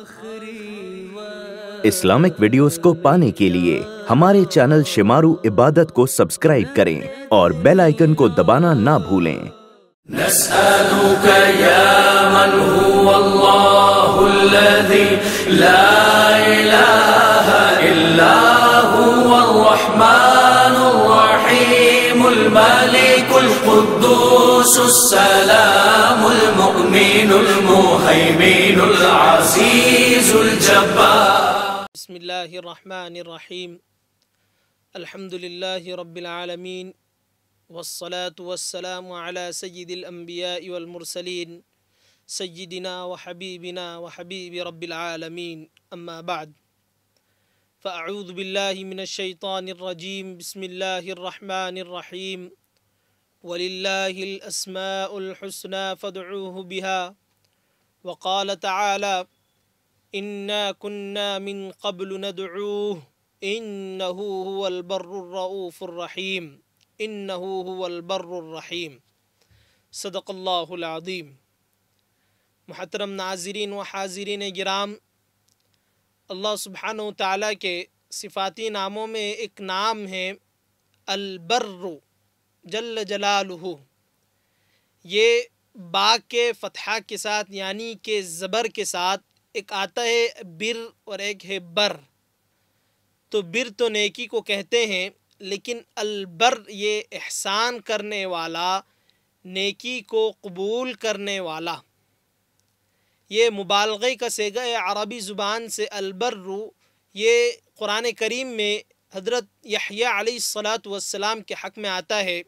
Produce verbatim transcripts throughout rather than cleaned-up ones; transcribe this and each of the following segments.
Islamic videos کو پانے کے لیے ہمارے چینل شمارو عبادت کو سبسکرائب کریں اور بیل آئیکن کو دبانا نہ بھولیں۔ نسألك يا من هو الله الذي لا إله إلا هو الرحمن الرحيم الملك القدوس السلام المؤمن المهيمن العزيز الجبار بسم الله الرحمن الرحيم الحمد لله رب العالمين والصلاة والسلام على سيد الأنبياء والمرسلين سيدنا وحبيبنا وحبيب رب العالمين أما بعد فأعوذ بالله من الشيطان الرجيم بسم الله الرحمن الرحيم ولله الأسماء الحسنى فادعوه بها وقال تعالى إنا كنا من قبل ندعوه إنه هو البر الرؤوف الرحيم انہو هو البر الرحیم صدق اللہ العظیم۔ محترم ناظرین و حاضرین گرام، اللہ سبحانہ وتعالیٰ کے صفاتی ناموں میں ایک نام ہے البر جل جلالہ۔ یہ با کے فتحہ کے ساتھ یعنی کہ زبر کے ساتھ ایک آتا ہے بر اور ایک ہے بر۔ تو بر تو نیکی کو کہتے ہیں، لیکن البر یہ احسان کرنے والا، نیکی کو قبول کرنے والا۔ یہ مبالغے کا صیغہ ہے عربی زبان سے البر۔ یہ قرآن کریم میں حضرت یحییٰ علیہ الصلاۃ والسلام کے حق میں آتا ہے۔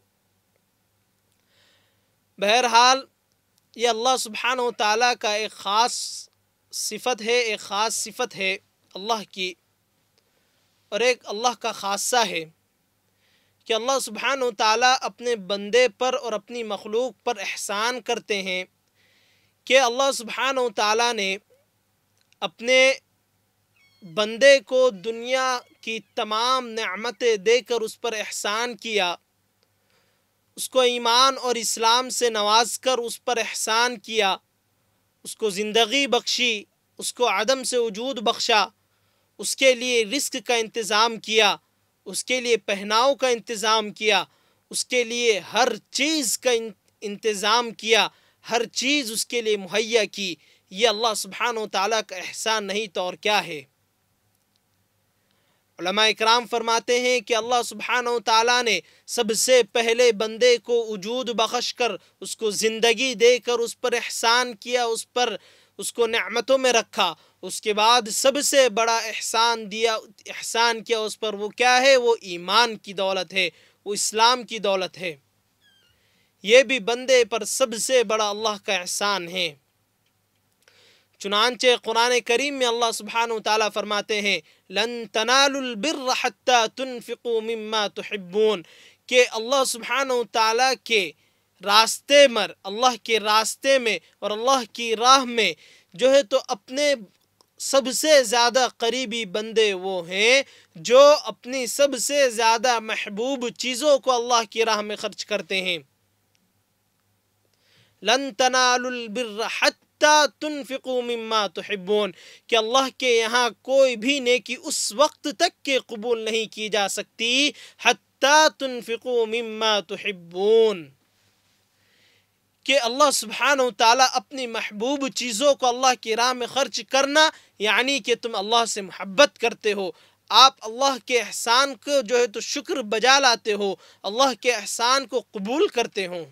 بہرحال یہ اللہ سبحانہ وتعالیٰ کا ایک خاص صفت ہے، ایک خاص صفت ہے اللہ کی، اور ایک اللہ کا خاصہ ہے کہ اللہ سبحانہ وتعالیٰ اپنے بندے پر اور اپنی مخلوق پر احسان کرتے ہیں کہ اللہ سبحانہ وتعالیٰ نے اپنے بندے کو دنیا کی تمام نعمتیں دے کر اس پر احسان کیا، اس کو ایمان اور اسلام سے نواز کر اس پر احسان کیا، اس کو زندگی بخشی، اس کو عدم سے وجود بخشا، اس کے لیے رزق کا انتظام کیا، اس کے لیے پہناؤ کا انتظام کیا، اس کے لیے ہر چیز کا انتظام کیا، ہر چیز اس کے لیے مہیا کی۔ یہ اللہ سبحانہ وتعالیٰ کا احسان نہیں تو اور کیا ہے؟ علماء اکرام فرماتے ہیں کہ اللہ سبحانہ وتعالیٰ نے سب سے پہلے بندے کو وجود بخش کر، اس کو زندگی دے کر اس پر احسان کیا، اس پر اس کو نعمتوں میں رکھا۔ اس کے بعد سب سے بڑا احسان دیا احسان کیا اس پر، وہ کیا ہے؟ وہ ایمان کی دولت ہے، وہ اسلام کی دولت ہے۔ یہ بھی بندے پر سب سے بڑا اللہ کا احسان ہے۔ چنانچہ قرآن کریم میں اللہ سبحانہ وتعالیٰ فرماتے ہیں لن تنالوا البر حتى تنفقوا مما تحبون، کہ اللہ سبحانہ وتعالیٰ کے راستے میں اللہ کے راستے میں اور اللہ کی راہ میں جو ہے تو اپنے سب سے زیادہ قریبی بندے وہ ہیں جو اپنی سب سے زیادہ محبوب چیزوں کو اللہ کی راہ میں خرچ کرتے ہیں۔ لن تنالوا البر حتى تنفقوا مما تحبون، کہ اللہ کے یہاں کوئی بھی نیکی اس وقت تک کہ قبول نہیں کی جا سکتی حتى تنفقوا مما تحبون، کہ اللہ سبحانہ وتعالیٰ اپنی محبوب چیزوں کو اللہ کی راہ میں خرچ کرنا یعنی کہ تم اللہ سے محبت کرتے ہو، آپ اللہ کے احسان کو جو ہے تو شکر بجا لاتے ہو، اللہ کے احسان کو قبول کرتے ہو۔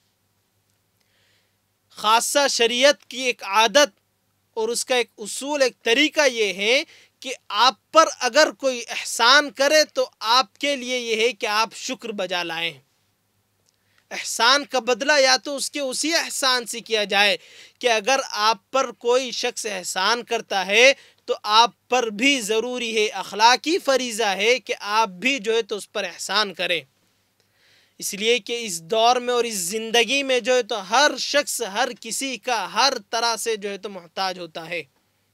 خاصہ شریعت کی ایک عادت اور اس کا ایک اصول، ایک طریقہ یہ ہے کہ آپ پر اگر کوئی احسان کرے تو آپ کے لیے یہ ہے کہ آپ شکر بجا لائیں۔ احسان کا بدلہ یا تو اس کے اسی احسان سے کیا جائے کہ اگر آپ پر کوئی شخص احسان کرتا ہے تو آپ پر بھی ضروری ہے، اخلاقی فریضہ ہے کہ آپ بھی جو ہے تو اس پر احسان کریں، اس لیے کہ اس دور میں اور اس زندگی میں جو ہے تو ہر شخص ہر کسی کا ہر طرح سے جو ہے تو محتاج ہوتا ہے۔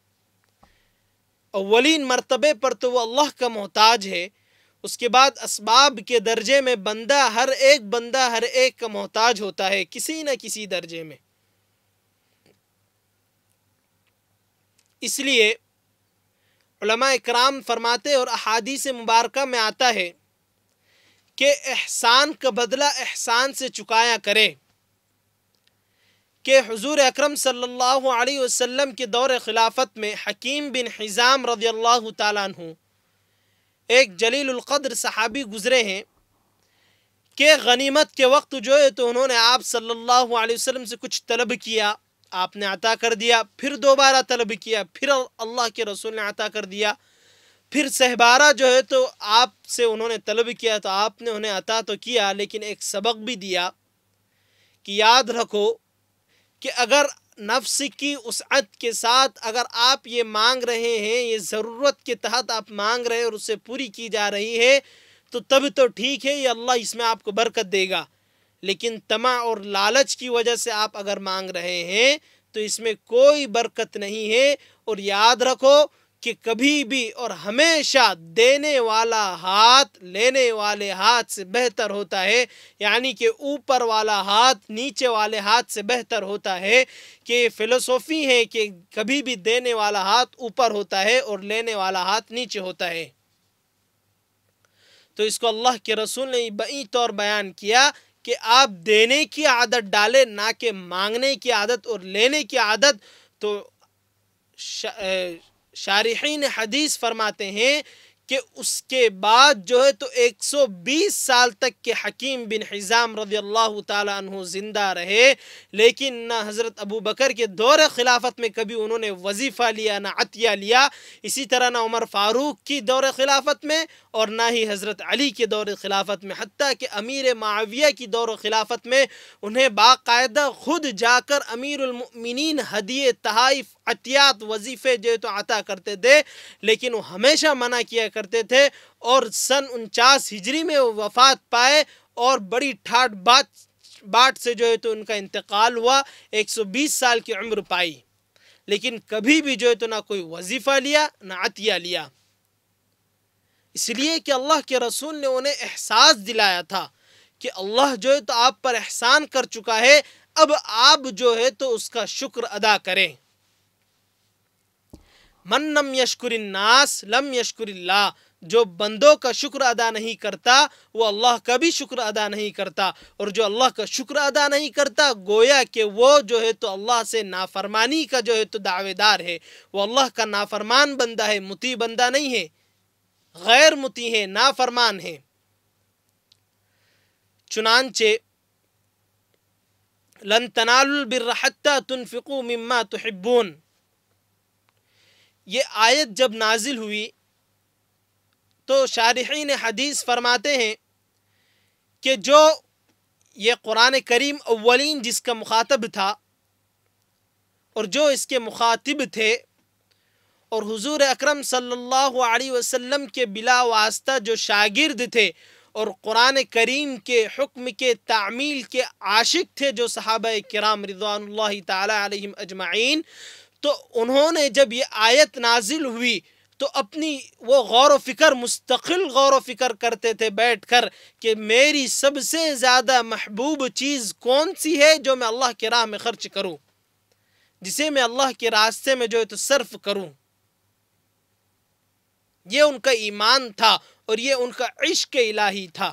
اولین مرتبے پر تو وہ اللہ کا محتاج ہے، اس کے بعد اسباب کے درجے میں بندہ ہر ایک بندہ ہر ایک کا محتاج ہوتا ہے کسی نہ کسی درجے میں۔ اس لیے علماء اکرام فرماتے اور احادیث مبارکہ میں آتا ہے کہ احسان کا بدلہ احسان سے چکایا کرے، کہ حضور اکرم صلی اللہ علیہ وسلم کے دور خلافت میں حکیم بن حزام رضی اللہ تعالیٰ عنہ ایک جلیل القدر صحابی گزرے ہیں کہ غنیمت کے وقت جو ہے تو انہوں نے آپ صلی اللہ علیہ وسلم سے کچھ طلب کیا، آپ نے عطا کر دیا، پھر دوبارہ طلب کیا، پھر اللہ کے رسول نے عطا کر دیا، پھر سہبارہ جو ہے تو آپ سے انہوں نے طلب کیا تو آپ نے انہیں عطا تو کیا، لیکن ایک سبق بھی دیا کہ یاد رکھو کہ اگر نفس کی وسعت کے ساتھ اگر آپ یہ مانگ رہے ہیں، یہ ضرورت کے تحت آپ مانگ رہے ہیں اور اسے پوری کی جا رہی ہے تو تب تو ٹھیک ہے، یہ اللہ اس میں آپ کو برکت دے گا، لیکن طمع اور لالچ کی وجہ سے آپ اگر مانگ رہے ہیں تو اس میں کوئی برکت نہیں ہے۔ اور یاد رکھو کہ کبھی بھی اور ہمیشہ دینے والا ہاتھ لینے والے ہاتھ سے بہتر ہوتا ہے، یعنی کہ اوپر والا ہاتھ نیچے والے ہاتھ سے بہتر ہوتا ہے، کہ یہ فلسفی ہے کہ کبھی بھی دینے والا ہاتھ اوپر ہوتا ہے اور لینے والا ہاتھ نیچے ہوتا ہے۔ تو اس کو اللہ کے رسول نے بئی طور بیان کیا کہ آپ دینے کی عادت ڈالیں، نہ کہ مانگنے کی عادت اور لینے کی عادت۔ تو شارحین حدیث فرماتے ہیں کہ اس کے بعد جو ہے تو ایک سو بیس سال تک کے حکیم بن حزام رضی اللہ تعالیٰ عنہ زندہ رہے، لیکن نہ حضرت ابو بکر کے دور خلافت میں کبھی انہوں نے وظیفہ لیا، نہ عطیہ لیا، اسی طرح نہ عمر فاروق کی دور خلافت میں اور نہ ہی حضرت علی کے دور خلافت میں، حتیٰ کہ امیر معاویہ کی دور خلافت میں انہیں باقاعدہ خود جا کر امیر المؤمنین ہدیے، تحائف، عطیات، وظیفے جو تو عطا کرتے تھے، لیکن وہ ہمیشہ منع کیا کرتے تھے، اور سن انچاس ہجری میں وہ وفات پائے اور بڑی ٹھاٹ بات باٹ سے جو ہے تو ان کا انتقال ہوا، ایک سو بیس سال کی عمر پائی، لیکن کبھی بھی جو ہے تو نہ کوئی وظیفہ لیا نہ عطیہ لیا، اس لیے کہ اللہ کے رسول نے انہیں احساس دلایا تھا کہ اللہ جو ہے تو آپ پر احسان کر چکا ہے، اب آپ جو ہے تو اس کا شکر ادا کریں۔ من لم یشکر الناس لم یشکر اللہ، جو بندوں کا شکر ادا نہیں کرتا وہ اللہ کا بھی شکر ادا نہیں کرتا، اور جو اللہ کا شکر ادا نہیں کرتا گویا کہ وہ جو ہے تو اللہ سے نافرمانی کا جو ہے تو دعوے دار ہے، وہ اللہ کا نافرمان بندہ ہے، مطیع بندہ نہیں ہے، غیر مطیع ہے، نافرمان ہے۔ چنانچہ لن تنالوا البر حتى تنفقوا مما تحبون، یہ آیت جب نازل ہوئی تو شارحین حدیث فرماتے ہیں کہ جو یہ قرآن کریم اولین جس کا مخاطب تھا اور جو اس کے مخاطب تھے، اور حضور اکرم صلی اللہ علیہ وسلم کے بلا واسطہ جو شاگرد تھے اور قرآن کریم کے حکم کے تعمیل کے عاشق تھے، جو صحابہ کرام رضوان اللہ تعالی علیہم اجمعین، تو انہوں نے جب یہ آیت نازل ہوئی تو اپنی وہ غور و فکر مستقل غور و فکر کرتے تھے بیٹھ کر کہ میری سب سے زیادہ محبوب چیز کون سی ہے جو میں اللہ کے راہ میں خرچ کروں، جسے میں اللہ کے راستے میں جو ہے تو صرف کروں۔ یہ ان کا ایمان تھا اور یہ ان کا عشق الہی تھا۔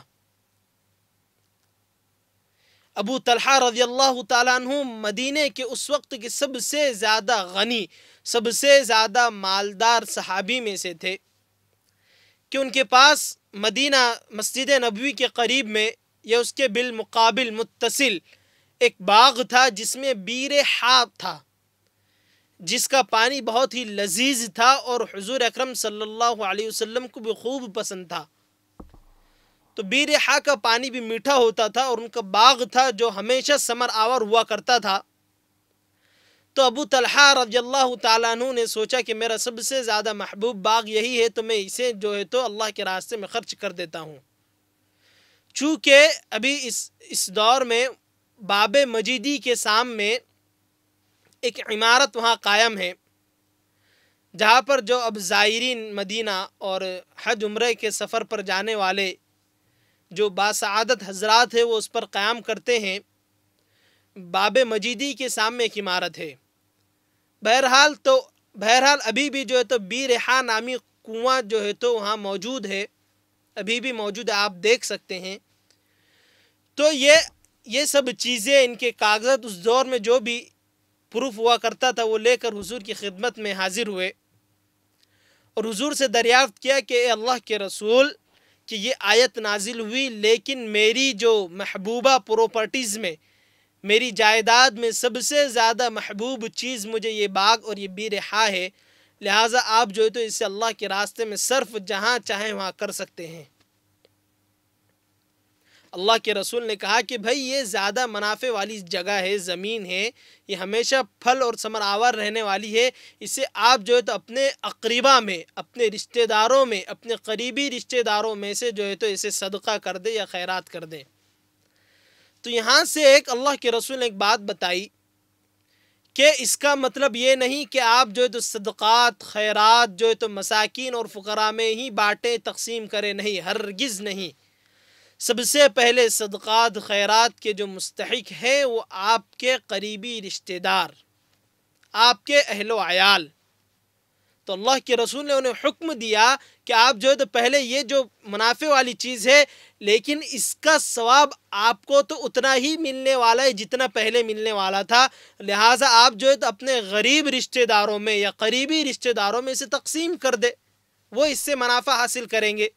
ابو طلحہ رضی اللہ تعالیٰ عنہ مدینے کے اس وقت کے سب سے زیادہ غنی، سب سے زیادہ مالدار صحابی میں سے تھے، کہ ان کے پاس مدینہ مسجد نبوی کے قریب میں یا اس کے بالمقابل متصل ایک باغ تھا جس میں بیر حاب تھا، جس کا پانی بہت ہی لذیذ تھا اور حضور اکرم صلی اللہ علیہ وسلم کو بھی خوب پسند تھا۔ تو بیر حا کا پانی بھی میٹھا ہوتا تھا اور ان کا باغ تھا جو ہمیشہ ثمر آور ہوا کرتا تھا۔ تو ابو طلحہ رضی اللہ تعالیٰ عنہ نے سوچا کہ میرا سب سے زیادہ محبوب باغ یہی ہے، تو میں اسے جو ہے تو اللہ کے راستے میں خرچ کر دیتا ہوں۔ چونکہ ابھی اس اس دور میں باب مجیدی کے سامنے ایک عمارت وہاں قائم ہے، جہاں پر جو اب زائرین مدینہ اور حج عمرے کے سفر پر جانے والے جو باسعادت حضرات ہیں وہ اس پر قیام کرتے ہیں۔ باب مجیدی کے سامنے ایک عمارت ہے۔ بہرحال تو بہرحال ابھی بھی جو ہے تو بیرحا نامی کنواں جو ہے تو وہاں موجود ہے، ابھی بھی موجود ہے، آپ دیکھ سکتے ہیں۔ تو یہ یہ سب چیزیں، ان کے کاغذات اس دور میں جو بھی پروف ہوا کرتا تھا وہ لے کر حضور کی خدمت میں حاضر ہوئے اور حضور سے دریافت کیا کہ اے اللہ کے رسول کہ یہ آیت نازل ہوئی، لیکن میری جو محبوبہ پراپرٹیز میں، میری جائیداد میں سب سے زیادہ محبوب چیز مجھے یہ باغ اور یہ بیرحا ہے، لہٰذا آپ جو ہے تو اسے اللہ کے راستے میں صرف جہاں چاہیں وہاں کر سکتے ہیں۔ اللہ کے رسول نے کہا کہ بھائی یہ زیادہ منافع والی جگہ ہے، زمین ہے، یہ ہمیشہ پھل اور ثمر آور رہنے والی ہے، اسے آپ جو ہے تو اپنے اقربا میں، اپنے رشتہ داروں میں، اپنے قریبی رشتہ داروں میں سے جو ہے تو اسے صدقہ کر دے یا خیرات کر دے۔ تو یہاں سے ایک اللہ کے رسول نے ایک بات بتائی کہ اس کا مطلب یہ نہیں کہ آپ جو ہے تو صدقات خیرات جو ہے تو مساکین اور فقراء میں ہی بانٹیں، تقسیم کریں، نہیں، ہرگز نہیں۔ سب سے پہلے صدقات خیرات کے جو مستحق ہیں وہ آپ کے قریبی رشتہ دار، آپ کے اہل و عیال۔ تو اللہ کے رسول نے انہیں حکم دیا کہ آپ جو ہے تو پہلے یہ جو منافع والی چیز ہے، لیکن اس کا ثواب آپ کو تو اتنا ہی ملنے والا ہے جتنا پہلے ملنے والا تھا، لہٰذا آپ جو ہے تو اپنے غریب رشتہ داروں میں یا قریبی رشتہ داروں میں سے تقسیم کر دے، وہ اس سے منافع حاصل کریں گے۔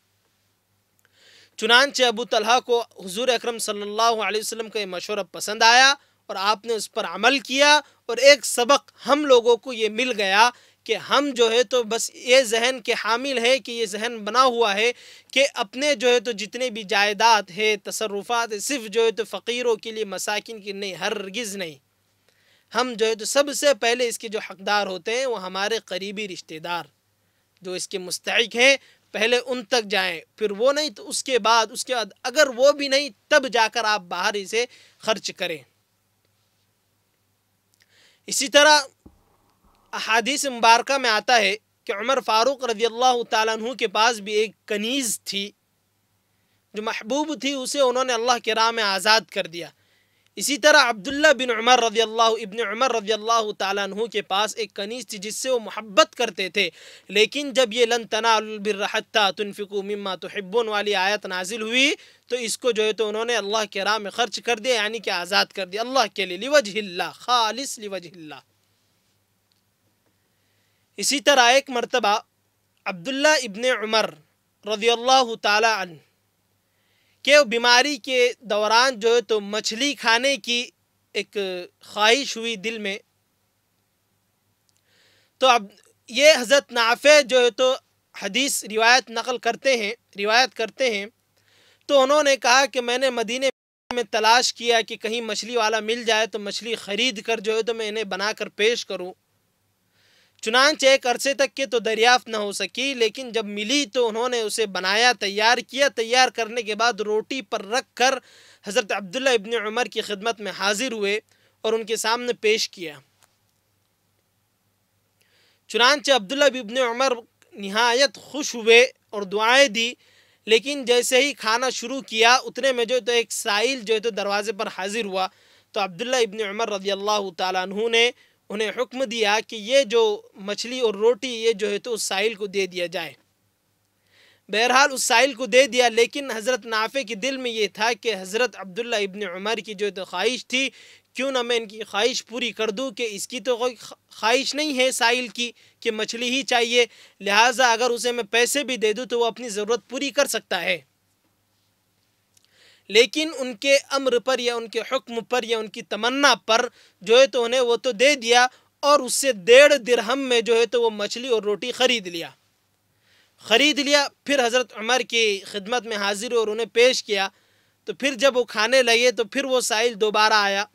چنانچہ ابو طلحہ کو حضور اکرم صلی اللہ علیہ وسلم کا یہ مشورہ پسند آیا اور آپ نے اس پر عمل کیا، اور ایک سبق ہم لوگوں کو یہ مل گیا کہ ہم جو ہے تو بس یہ ذہن کے حامل ہے کہ یہ ذہن بنا ہوا ہے کہ اپنے جو ہے تو جتنے بھی جائیداد ہے، تصرفات ہے، صرف جو ہے تو فقیروں کے لیے، مساکین کی نہیں، ہرگز نہیں۔ ہم جو ہے تو سب سے پہلے اس کے جو حقدار ہوتے ہیں وہ ہمارے قریبی رشتہ دار جو اس کے مستحق ہیں، پہلے ان تک جائیں، پھر وہ نہیں تو اس کے بعد اس کے بعد اگر وہ بھی نہیں تب جا کر آپ باہر اسے خرچ کریں۔ اسی طرح احادیث مبارکہ میں آتا ہے کہ عمر فاروق رضی اللہ تعالیٰ عنہ کے پاس بھی ایک کنیز تھی جو محبوب تھی، اسے انہوں نے اللہ کے راہ میں آزاد کر دیا۔ اسی طرح عبداللہ بن عمر رضی اللہ ابن عمر رضی اللہ تعالیٰ عنہ کے پاس ایک کنیز تھی جس سے وہ محبت کرتے تھے، لیکن جب یہ لن تنالوا البر حتی تنفقوا مما تحبون والی آیت نازل ہوئی تو اس کو جو ہے تو انہوں نے اللہ کے راہ میں خرچ کر دیا، یعنی کہ آزاد کر دیا اللہ کے لیے، لوجہ اللہ، خالص لوجہ اللہ۔ اسی طرح ایک مرتبہ عبداللہ ابن عمر رضی اللہ تعالی عنہ کہ بیماری کے دوران جو ہے تو مچھلی کھانے کی ایک خواہش ہوئی دل میں، تو اب یہ حضرت نافع جو ہے تو حدیث روایت نقل کرتے ہیں روایت کرتے ہیں تو انہوں نے کہا کہ میں نے مدینے میں تلاش کیا کہ کہیں مچھلی والا مل جائے تو مچھلی خرید کر جو ہے تو میں انہیں بنا کر پیش کروں، چنانچہ ایک عرصے تک کے تو دریافت نہ ہو سکی، لیکن جب ملی تو انہوں نے اسے بنایا، تیار کیا، تیار کرنے کے بعد روٹی پر رکھ کر حضرت عبداللہ ابن عمر کی خدمت میں حاضر ہوئے اور ان کے سامنے پیش کیا۔ چنانچہ عبداللہ ابن عمر نہایت خوش ہوئے اور دعائیں دی، لیکن جیسے ہی کھانا شروع کیا اتنے میں جو تو ایک سائل جو ہے تو دروازے پر حاضر ہوا، تو عبداللہ ابن عمر رضی اللہ تعالیٰ عنہ نے انہیں حکم دیا کہ یہ جو مچھلی اور روٹی یہ جو ہے تو اس سائل کو دے دیا جائے۔ بہرحال اس سائل کو دے دیا، لیکن حضرت نافع کے دل میں یہ تھا کہ حضرت عبداللہ ابن عمر کی جو تو خواہش تھی، کیوں نہ میں ان کی خواہش پوری کر دوں، کہ اس کی تو کوئی خواہش نہیں ہے سائل کی کہ مچھلی ہی چاہیے، لہٰذا اگر اسے میں پیسے بھی دے دوں تو وہ اپنی ضرورت پوری کر سکتا ہے۔ لیکن ان کے امر پر یا ان کے حکم پر یا ان کی تمنا پر جو ہے تو انہیں وہ تو دے دیا، اور اس سے ڈیڑھ درہم میں جو ہے تو وہ مچھلی اور روٹی خرید لیا خرید لیا پھر حضرت عمر کی خدمت میں حاضر اور انہیں پیش کیا، تو پھر جب وہ کھانے لگے تو پھر وہ سائل دوبارہ آیا،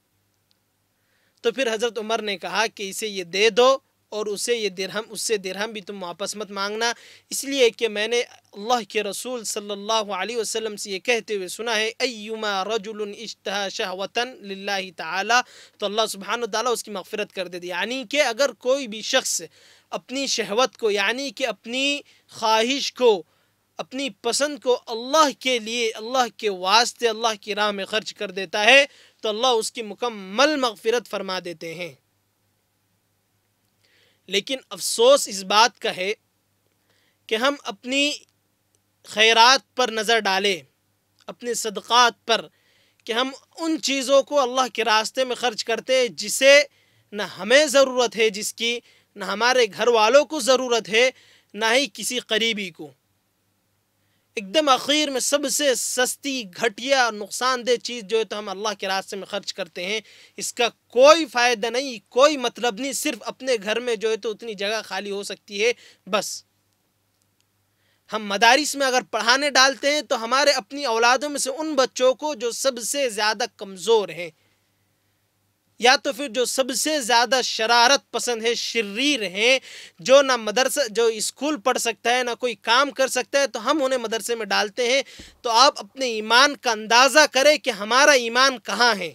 تو پھر حضرت عمر نے کہا کہ اسے یہ دے دو اور اسے یہ درہم اس سے درہم بھی تم واپس مت مانگنا، اس لیے کہ میں نے اللہ کے رسول صلی اللہ علیہ وسلم سے یہ کہتے ہوئے سنا ہے ایما رجل اشتہا شہوتا للہ تعالی، تو اللہ سبحانہ وتعالی اس کی مغفرت کر دے دی، یعنی کہ اگر کوئی بھی شخص اپنی شہوت کو، یعنی کہ اپنی خواہش کو، اپنی پسند کو اللہ کے لیے، اللہ کے واسطے، اللہ کی راہ میں خرچ کر دیتا ہے تو اللہ اس کی مکمل مغفرت فرما دیتے ہیں۔ لیکن افسوس اس بات کا ہے کہ ہم اپنی خیرات پر نظر ڈالیں، اپنے صدقات پر، کہ ہم ان چیزوں کو اللہ کے راستے میں خرچ کرتے جسے نہ ہمیں ضرورت ہے، جس کی نہ ہمارے گھر والوں کو ضرورت ہے، نہ ہی کسی قریبی کو۔ ایک دم آخر میں سب سے سستی، گھٹیا، نقصان دہ چیز جو ہے تو ہم اللہ کے راستے میں خرچ کرتے ہیں، اس کا کوئی فائدہ نہیں، کوئی مطلب نہیں، صرف اپنے گھر میں جو ہے تو اتنی جگہ خالی ہو سکتی ہے بس۔ ہم مدارس میں اگر پڑھانے ڈالتے ہیں تو ہمارے اپنی اولادوں میں سے ان بچوں کو جو سب سے زیادہ کمزور ہیں، یا تو پھر جو سب سے زیادہ شرارت پسند ہے، شریر ہیں، جو نہ مدرسہ جو اسکول پڑھ سکتا ہے نہ کوئی کام کر سکتا ہے، تو ہم انہیں مدرسے میں ڈالتے ہیں۔ تو آپ اپنے ایمان کا اندازہ کریں کہ ہمارا ایمان کہاں ہے،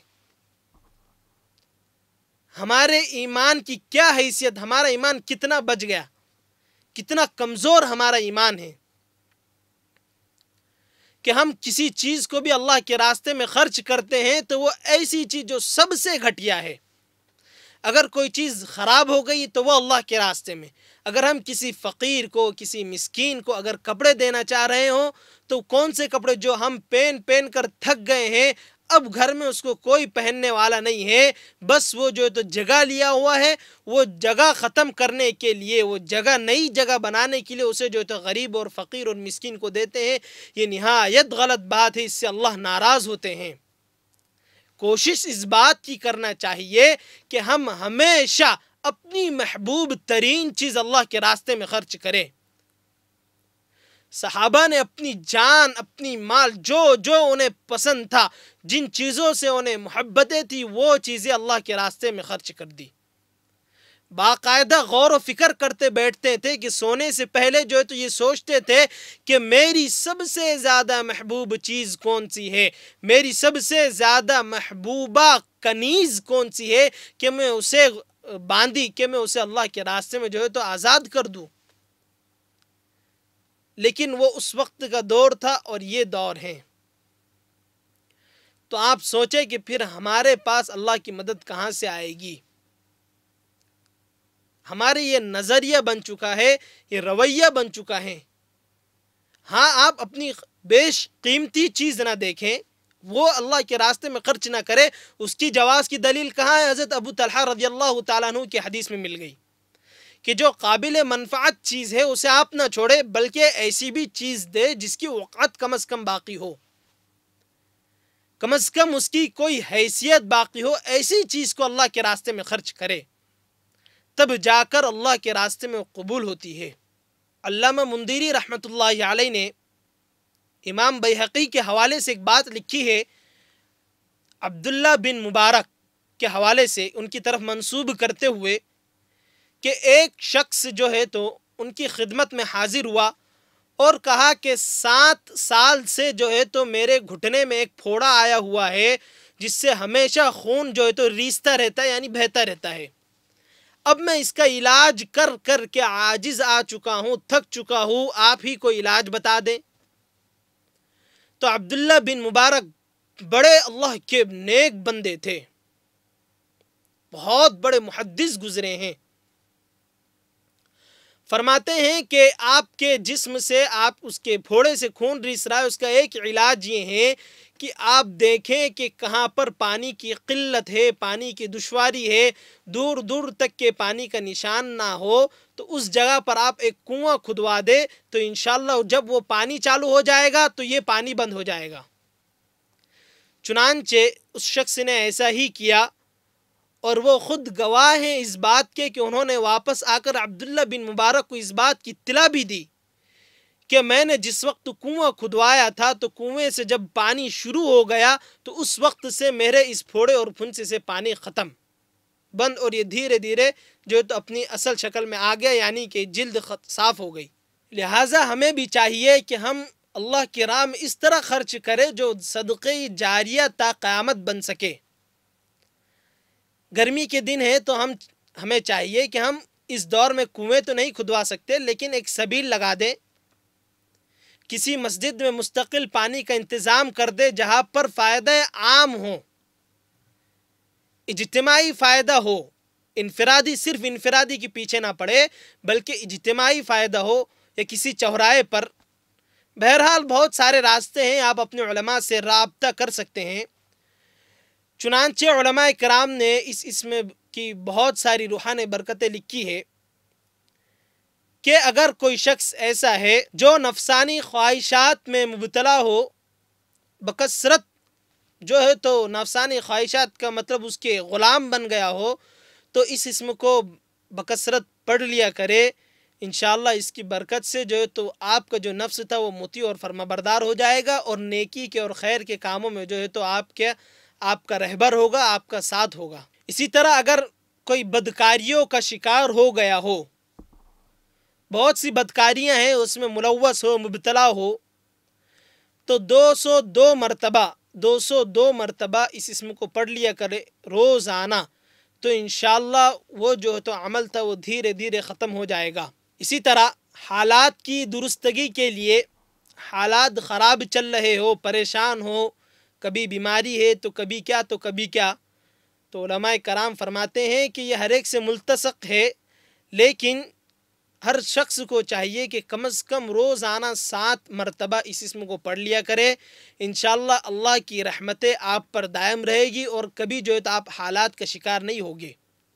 ہمارے ایمان کی کیا حیثیت، ہمارا ایمان کتنا بچ گیا، کتنا کمزور ہمارا ایمان ہے کہ ہم کسی چیز کو بھی اللہ کے راستے میں خرچ کرتے ہیں تو وہ ایسی چیز جو سب سے گھٹیا ہے۔ اگر کوئی چیز خراب ہو گئی تو وہ اللہ کے راستے میں، اگر ہم کسی فقیر کو، کسی مسکین کو اگر کپڑے دینا چاہ رہے ہوں تو کون سے کپڑے جو ہم پہن پہن کر تھک گئے ہیں، اب گھر میں اس کو کوئی پہننے والا نہیں ہے، بس وہ جو تو جگہ لیا ہوا ہے، وہ جگہ ختم کرنے کے لیے، وہ جگہ نئی جگہ بنانے کے لیے اسے جو تو غریب اور فقیر اور مسکین کو دیتے ہیں۔ یہ نہایت غلط بات ہے، اس سے اللہ ناراض ہوتے ہیں۔ کوشش اس بات کی کرنا چاہیے کہ ہم ہمیشہ اپنی محبوب ترین چیز اللہ کے راستے میں خرچ کریں۔ صحابہ نے اپنی جان، اپنی مال، جو جو انہیں پسند تھا، جن چیزوں سے انہیں محبتیں تھی، وہ چیزیں اللہ کے راستے میں خرچ کر دی۔ باقاعدہ غور و فکر کرتے بیٹھتے تھے کہ سونے سے پہلے جو ہے تو یہ سوچتے تھے کہ میری سب سے زیادہ محبوب چیز کون سی ہے، میری سب سے زیادہ محبوبہ کنیز کون سی ہے کہ میں اسے باندھی، کہ میں اسے اللہ کے راستے میں جو ہے تو آزاد کر دوں۔ لیکن وہ اس وقت کا دور تھا اور یہ دور ہے۔ تو آپ سوچیں کہ پھر ہمارے پاس اللہ کی مدد کہاں سے آئے گی؟ ہمارے یہ نظریہ بن چکا ہے، یہ رویہ بن چکا ہے۔ ہاں، آپ اپنی بیش قیمتی چیز نہ دیکھیں، وہ اللہ کے راستے میں خرچ نہ کرے، اس کی جواز کی دلیل کہاں ہے؟ حضرت ابو طلحہ رضی اللہ تعالیٰ عنہ کی حدیث میں مل گئی کہ جو قابل منفعت چیز ہے اسے آپ نہ چھوڑے، بلکہ ایسی بھی چیز دے جس کی وقت کم از کم باقی ہو، کم از کم اس کی کوئی حیثیت باقی ہو، ایسی چیز کو اللہ کے راستے میں خرچ کرے، تب جا کر اللہ کے راستے میں قبول ہوتی ہے۔ علامہ مندیری رحمۃ اللہ علیہ نے امام بیہقی کے حوالے سے ایک بات لکھی ہے، عبداللہ بن مبارک کے حوالے سے ان کی طرف منسوب کرتے ہوئے، کہ ایک شخص جو ہے تو ان کی خدمت میں حاضر ہوا اور کہا کہ سات سال سے جو ہے تو میرے گھٹنے میں ایک پھوڑا آیا ہوا ہے جس سے ہمیشہ خون جو ہے تو ریستا رہتا ہے، یعنی بہتا رہتا ہے۔ اب میں اس کا علاج کر کر کے عاجز آ چکا ہوں، تھک چکا ہوں، آپ ہی کوئی علاج بتا دیں۔ تو عبداللہ بن مبارک بڑے اللہ کے نیک بندے تھے، بہت بڑے محدث گزرے ہیں۔ فرماتے ہیں کہ آپ کے جسم سے، آپ اس کے پھوڑے سے خون ریس رہا ہے، اس کا ایک علاج یہ ہے کہ آپ دیکھیں کہ کہاں پر پانی کی قلت ہے، پانی کی دشواری ہے، دور دور تک کے پانی کا نشان نہ ہو، تو اس جگہ پر آپ ایک کنواں کھدوا دے، تو انشاءاللہ جب وہ پانی چالو ہو جائے گا تو یہ پانی بند ہو جائے گا۔ چنانچہ اس شخص نے ایسا ہی کیا، اور وہ خود گواہ ہیں اس بات کے کہ انہوں نے واپس آ کر عبداللہ بن مبارک کو اس بات کی اطلاع بھی دی کہ میں نے جس وقت کنواں کھدوایا تھا تو کنویں سے جب پانی شروع ہو گیا تو اس وقت سے میرے اس پھوڑے اور پھنسے سے پانی ختم بند، اور یہ دھیرے دھیرے جو تو اپنی اصل شکل میں آ گیا، یعنی کہ جلد صاف ہو گئی۔ لہٰذا ہمیں بھی چاہیے کہ ہم اللہ کی راہ میں اس طرح خرچ کریں جو صدقے جاریہ تا قیامت بن سکے۔ گرمی کے دن ہے تو ہم ہمیں چاہیے کہ ہم اس دور میں کنویں تو نہیں کھدوا سکتے، لیکن ایک سبیل لگا دیں، کسی مسجد میں مستقل پانی کا انتظام کر دے جہاں پر فائدہ عام ہو، اجتماعی فائدہ ہو، انفرادی صرف انفرادی کے پیچھے نہ پڑے بلکہ اجتماعی فائدہ ہو یا کسی چوراہے پر. بہرحال بہت سارے راستے ہیں، آپ اپنے علماء سے رابطہ کر سکتے ہیں. چنانچہ علماء کرام نے اس اسم کی بہت ساری روحانی برکتیں لکھی ہے کہ اگر کوئی شخص ایسا ہے جو نفسانی خواہشات میں مبتلا ہو بکثرت، جو ہے تو نفسانی خواہشات کا مطلب اس کے غلام بن گیا ہو، تو اس اسم کو بکثرت پڑھ لیا کرے. انشاءاللہ اس کی برکت سے جو ہے تو آپ کا جو نفس تھا وہ مطیع اور فرمانبردار ہو جائے گا، اور نیکی کے اور خیر کے کاموں میں جو ہے تو آپ کے آپ کا رہبر ہوگا، آپ کا ساتھ ہوگا. اسی طرح اگر کوئی بدکاریوں کا شکار ہو گیا ہو، بہت سی بدکاریاں ہیں، اس میں ملوث ہو، مبتلا ہو، تو دو سو دو مرتبہ دو سو دو مرتبہ اس اسم کو پڑھ لیا کرے روزانہ، تو انشاءاللہ وہ جو تو عمل تھا وہ دھیرے دھیرے ختم ہو جائے گا. اسی طرح حالات کی درستگی کے لیے، حالات خراب چل رہے ہو، پریشان ہو، کبھی بیماری ہے تو کبھی کیا تو کبھی کیا، تو علماء کرام فرماتے ہیں کہ یہ ہر ایک سے ملتصق ہے، لیکن ہر شخص کو چاہیے کہ کم از کم روزانہ سات مرتبہ اس اسم کو پڑھ لیا کرے. انشاءاللہ اللہ کی رحمتیں آپ پر دائم رہے گی اور کبھی جو ہے تو آپ حالات کا شکار نہیں ہوگے.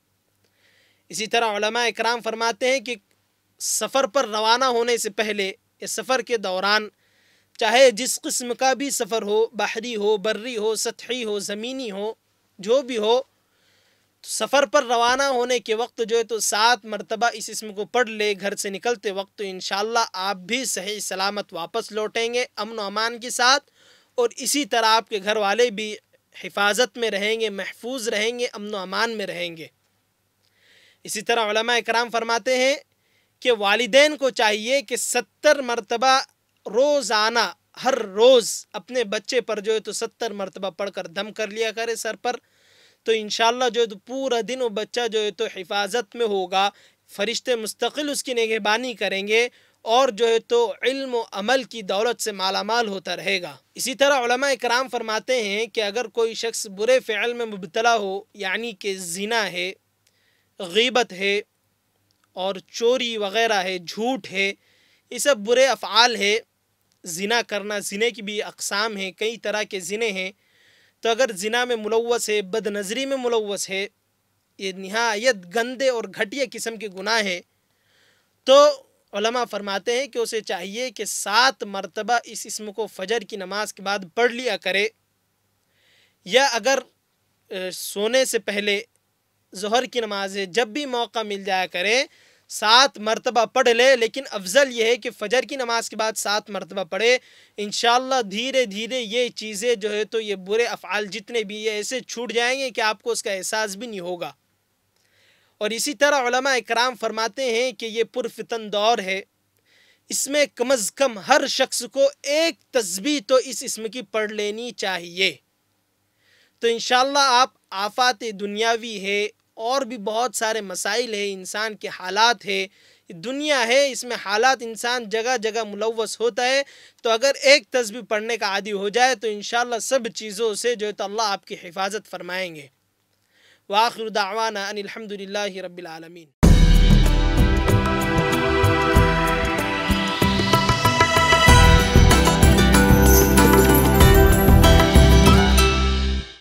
اسی طرح علماء اکرام فرماتے ہیں کہ سفر پر روانہ ہونے سے پہلے یا سفر کے دوران، چاہے جس قسم کا بھی سفر ہو، بحری ہو، بری ہو، سطحی ہو، زمینی ہو، جو بھی ہو، سفر پر روانہ ہونے کے وقت جو ہے تو سات مرتبہ اس اسم کو پڑھ لے گھر سے نکلتے وقت، تو انشاءاللہ آپ بھی صحیح سلامت واپس لوٹیں گے امن و امان کے ساتھ، اور اسی طرح آپ کے گھر والے بھی حفاظت میں رہیں گے، محفوظ رہیں گے، امن و امان میں رہیں گے. اسی طرح علماء اکرام فرماتے ہیں کہ والدین کو چاہیے کہ ستر مرتبہ روزانہ ہر روز اپنے بچے پر جو ہے تو ستر مرتبہ پڑھ کر دم کر لیا کرے سر پر، تو انشاءاللہ جو ہے تو پورا دن وہ بچہ جو ہے تو حفاظت میں ہوگا، فرشتے مستقل اس کی نگہبانی کریں گے، اور جو ہے تو علم و عمل کی دولت سے مالا مال ہوتا رہے گا. اسی طرح علماء کرام فرماتے ہیں کہ اگر کوئی شخص برے فعل میں مبتلا ہو، یعنی کہ زنا ہے، غیبت ہے، اور چوری وغیرہ ہے، جھوٹ ہے، یہ سب برے افعال ہے. زنا کرنا، زنے کی بھی اقسام ہیں، کئی طرح کے زنے ہیں، تو اگر زنا میں ملوث ہے، بد نظری میں ملوث ہے، یہ نہایت گندے اور گھٹیا قسم کے گناہ ہے، تو علماء فرماتے ہیں کہ اسے چاہیے کہ سات مرتبہ اس اسم کو فجر کی نماز کے بعد پڑھ لیا کرے، یا اگر سونے سے پہلے ظہر کی نماز ہے، جب بھی موقع مل جایا کرے سات مرتبہ پڑھ لے، لیکن افضل یہ ہے کہ فجر کی نماز کے بعد سات مرتبہ پڑھے. انشاءاللہ دھیرے دھیرے یہ چیزیں جو ہے تو یہ برے افعال جتنے بھی یہ ایسے چھوٹ جائیں گے کہ آپ کو اس کا احساس بھی نہیں ہوگا. اور اسی طرح علماء اکرام فرماتے ہیں کہ یہ پرفتن دور ہے، اس میں کم از کم ہر شخص کو ایک تسبیح تو اس اسم کی پڑھ لینی چاہیے. تو انشاءاللہ آپ آفات دنیاوی ہے، اور بھی بہت سارے مسائل ہیں، انسان کے حالات ہے، دنیا ہے، اس میں حالات انسان جگہ جگہ ملوث ہوتا ہے، تو اگر ایک تسبیح پڑھنے کا عادی ہو جائے تو انشاءاللہ سب چیزوں سے جو ہے تو اللہ آپ کی حفاظت فرمائیں گے. وآخر دعوانا ان الحمد للہ رب العالمین.